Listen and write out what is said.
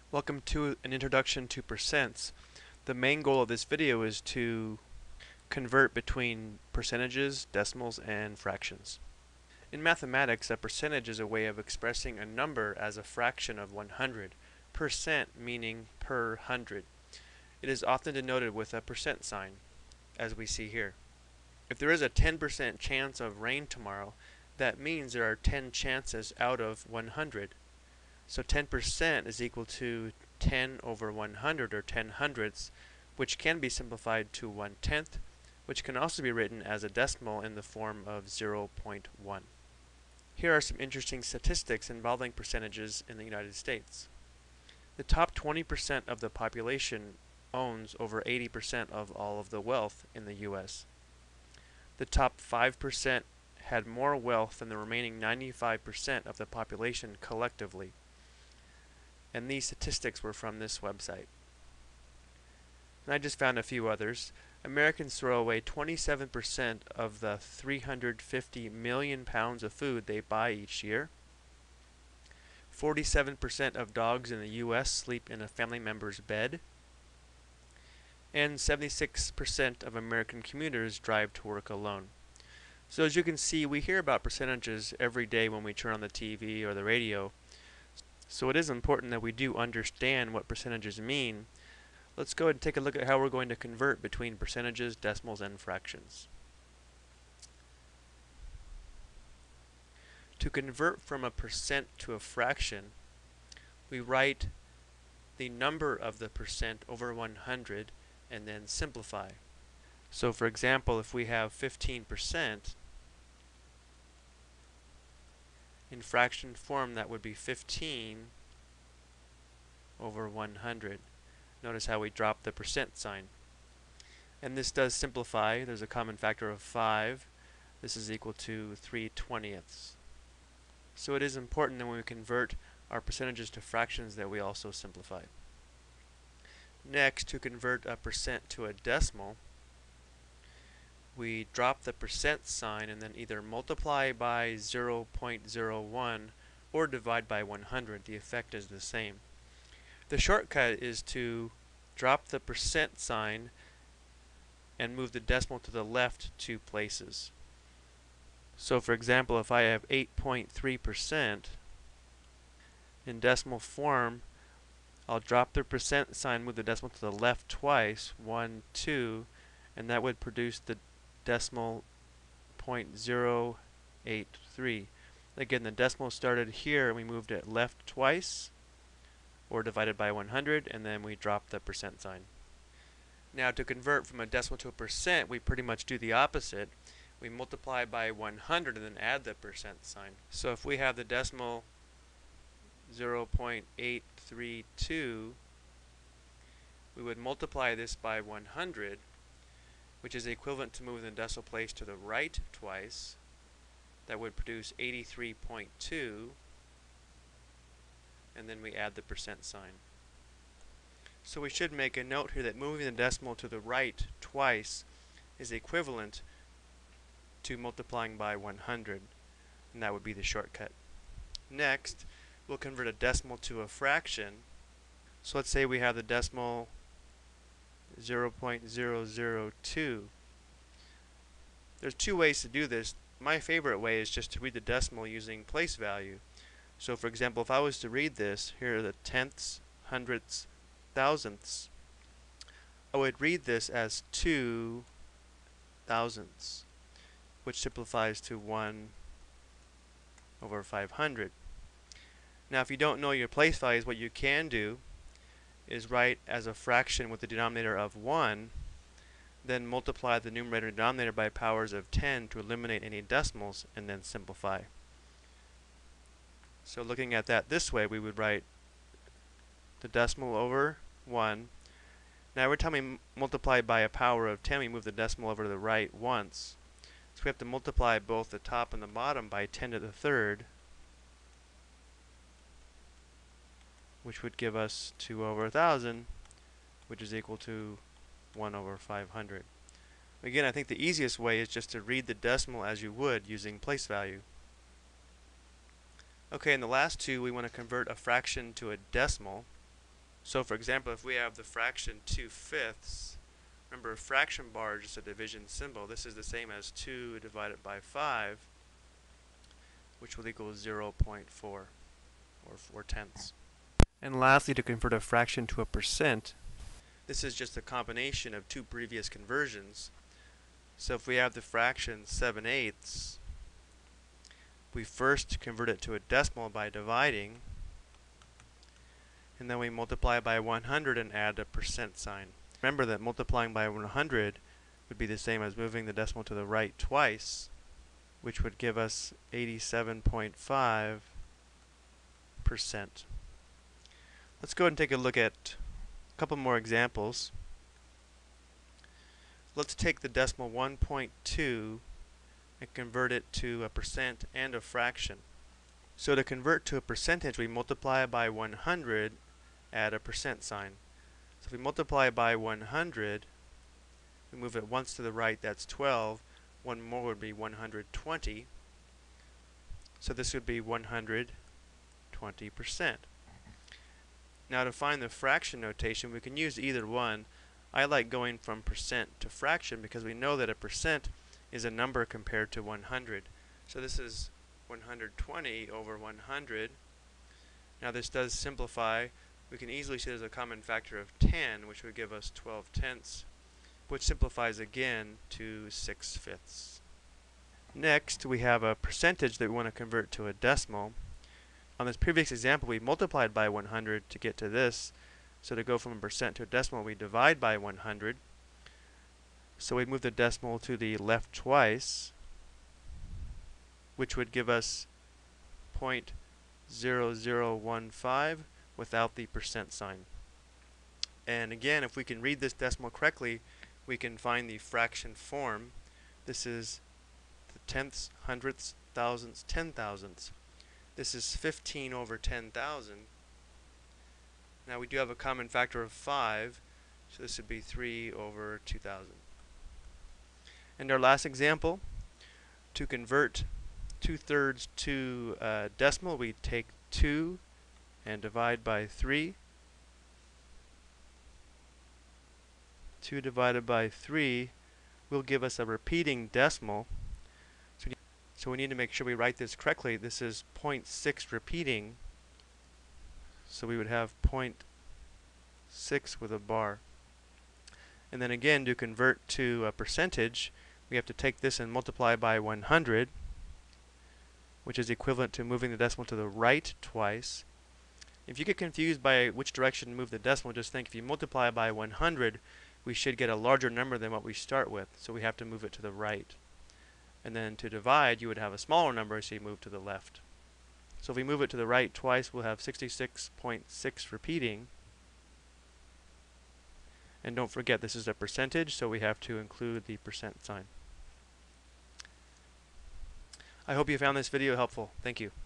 Welcome to an introduction to percents. The main goal of this video is to convert between percentages, decimals, and fractions. In mathematics, a percentage is a way of expressing a number as a fraction of 100, percent meaning per hundred. It is often denoted with a percent sign, as we see here. If there is a 10% chance of rain tomorrow, that means there are 10 chances out of 100. So 10% is equal to 10 over 100, or 10 hundredths, which can be simplified to 1/10, which can also be written as a decimal in the form of 0.1. Here are some interesting statistics involving percentages in the United States. The top 20% of the population owns over 80% of all of the wealth in the U.S. The top 5% had more wealth than the remaining 95% of the population collectively. And these statistics were from this website. And I just found a few others. Americans throw away 27% of the 350 million pounds of food they buy each year. 47% of dogs in the U.S. sleep in a family member's bed. And 76% of American commuters drive to work alone. So as you can see, we hear about percentages every day when we turn on the TV or the radio. So it is important that we do understand what percentages mean. Let's go ahead and take a look at how we're going to convert between percentages, decimals, and fractions. To convert from a percent to a fraction, we write the number of the percent over 100 and then simplify. So for example, if we have 15%, in fraction form that would be 15 over 100. Notice how we drop the percent sign. And this does simplify. There's a common factor of 5. This is equal to 3/20. So it is important that when we convert our percentages to fractions that we also simplify. Next, to convert a percent to a decimal, we drop the percent sign and then either multiply by 0.01 or divide by 100. The effect is the same. The shortcut is to drop the percent sign and move the decimal to the left 2 places. So for example, if I have 8.3% in decimal form, I'll drop the percent sign, move the decimal to the left twice, 1, 2, and that would produce the decimal 0.083. Again, the decimal started here and we moved it left twice, or divided by 100, and then we drop the percent sign. Now to convert from a decimal to a percent, we pretty much do the opposite. We multiply by 100 and then add the percent sign. So if we have the decimal 0.832, we would multiply this by 100, which is equivalent to moving the decimal place to the right twice. That would produce 83.2, and then we add the percent sign. So we should make a note here that moving the decimal to the right twice is equivalent to multiplying by 100, and that would be the shortcut. Next, we'll convert a decimal to a fraction. So let's say we have the decimal 0.002. There's 2 ways to do this. My favorite way is just to read the decimal using place value. So for example, if I was to read this, here are the tenths, hundredths, thousandths, I would read this as 2 thousandths, which simplifies to 1 over 500. Now if you don't know your place values, what you can do is write as a fraction with the denominator of 1, then multiply the numerator and denominator by powers of 10 to eliminate any decimals, and then simplify. So looking at that this way, we would write the decimal over 1. Now every time we multiply by a power of 10, we move the decimal over to the right once. So we have to multiply both the top and the bottom by 10 to the third, which would give us 2 over 1,000, which is equal to 1 over 500. Again, I think the easiest way is just to read the decimal as you would using place value. Okay, in the last two, we want to convert a fraction to a decimal. So for example, if we have the fraction 2/5, remember a fraction bar is just a division symbol. This is the same as 2 divided by 5, which will equal 0.4, or 4/10. And lastly, to convert a fraction to a percent, this is just a combination of two previous conversions. So if we have the fraction 7/8, we first convert it to a decimal by dividing, and then we multiply by 100 and add a percent sign. Remember that multiplying by 100 would be the same as moving the decimal to the right twice, which would give us 87.5%. Let's go ahead and take a look at a couple more examples. Let's take the decimal 1.2 and convert it to a percent and a fraction. So to convert to a percentage, we multiply by 100, add a percent sign. So if we multiply by 100, we move it once to the right, that's 12. One more would be 120. So this would be 120%. Now to find the fraction notation, we can use either one. I like going from percent to fraction because we know that a percent is a number compared to 100. So this is 120 over 100. Now this does simplify. We can easily see there's a common factor of 10, which would give us 12/10, which simplifies again to 6/5. Next, we have a percentage that we want to convert to a decimal. On this previous example, we multiplied by 100 to get to this. So to go from a percent to a decimal, we divide by 100. So we move the decimal to the left twice, which would give us 0.0015 without the percent sign. And again, if we can read this decimal correctly, we can find the fraction form. This is the tenths, hundredths, thousandths, 10,000ths. This is 15 over 10,000. Now we do have a common factor of 5, so this would be 3 over 2,000. And our last example, to convert 2/3 to a decimal, we take 2 and divide by 3. 2 divided by 3 will give us a repeating decimal. So we need to make sure we write this correctly. This is 0.6 repeating. So we would have 0.6 with a bar. And then again, to convert to a percentage, we have to take this and multiply by 100, which is equivalent to moving the decimal to the right twice. If you get confused by which direction to move the decimal, just think if you multiply by 100, we should get a larger number than what we start with, so we have to move it to the right. And then to divide, you would have a smaller number, so you move to the left. So if we move it to the right twice, we'll have 66.6 repeating. And don't forget, this is a percentage, so we have to include the percent sign. I hope you found this video helpful. Thank you.